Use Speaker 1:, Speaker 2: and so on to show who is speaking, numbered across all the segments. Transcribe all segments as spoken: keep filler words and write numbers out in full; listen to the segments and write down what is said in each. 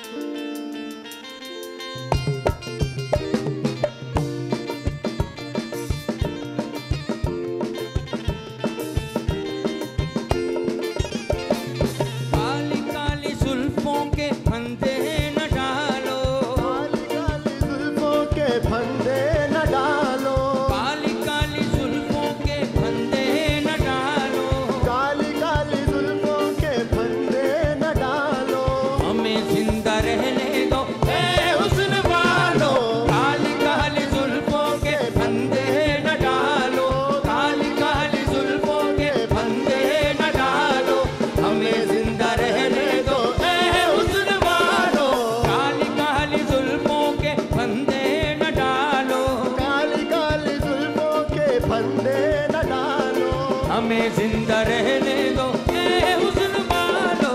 Speaker 1: हमें जिंदा रहने दो ए हुस्न वालो।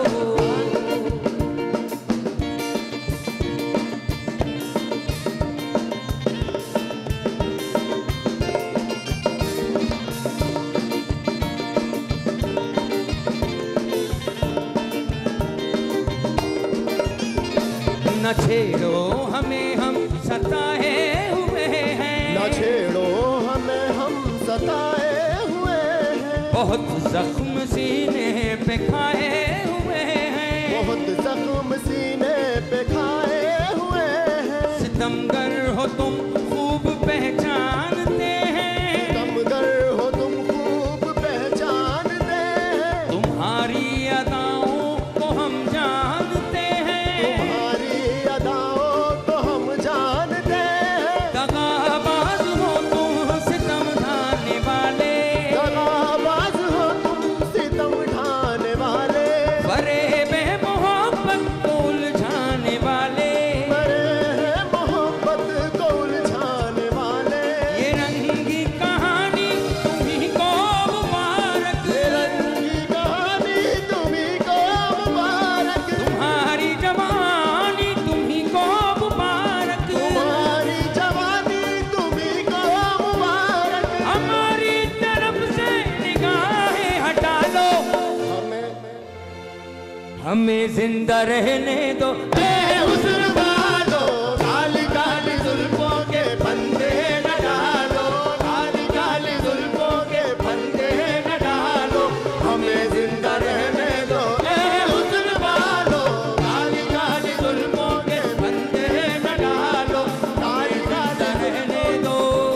Speaker 1: न छेड़ो हमें हम सताए हुए हैं,
Speaker 2: न छेड़ो हमें हम सताए हुए हैं,
Speaker 1: बहुत जख्म सीने पे खाए हुए हैं,
Speaker 2: बहुत जख्म सीने पे खाए हुए हैं।
Speaker 1: सितमगर हो तुम खूब पहचानते हैं,
Speaker 2: सितमगर हो तुम खूब पहचानते हैं,
Speaker 1: तुम्हारी अदाओं को हम जानते हैं,
Speaker 2: तुम्हारी अदाओं को हम जानते हैं।
Speaker 1: दगाबाज हो तुम सितम ढाने वाले,
Speaker 2: दगाबाज हो तुम सितम ढाने वाले,
Speaker 1: बरे बे मोहब्बत को उलझाने वाले,
Speaker 2: बड़े हैं मोहब्बत को उलझाने वाले।
Speaker 1: ये रंगी कहानी तुम्ही को मुबारक,
Speaker 2: ये रंगी कहानी तुम्ही को मुबारक,
Speaker 1: तुम्हारी जवानी तुम्ही को मुबारक,
Speaker 2: तुम्हारी जवानी तुम्ही को मुबारक।
Speaker 1: हमारी तरफ से निगाहें हटा लो,
Speaker 2: हमें
Speaker 1: हमें जिंदा रहने दो
Speaker 2: ए हुस्न वालो, काली काली जुल्फों के फंदे न डालो, काली काली जुल्फों के फंदे न डालो, हमें जिंदा रहने दो ए हुस्न वालो, काली काली जुल्फों के फंदे न डालो, काली काली
Speaker 1: रहने दो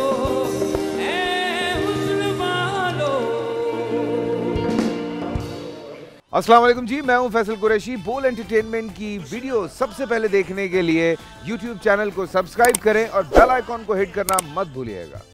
Speaker 1: ए हुस्न वालो।
Speaker 3: अस्सलाम वालेकुम जी, मैं हूं फैसल कुरैशी। बोल एंटरटेनमेंट की वीडियो सबसे पहले देखने के लिए यूट्यूब चैनल को सब्सक्राइब करें और बेल आइकॉन को हिट करना मत भूलिएगा।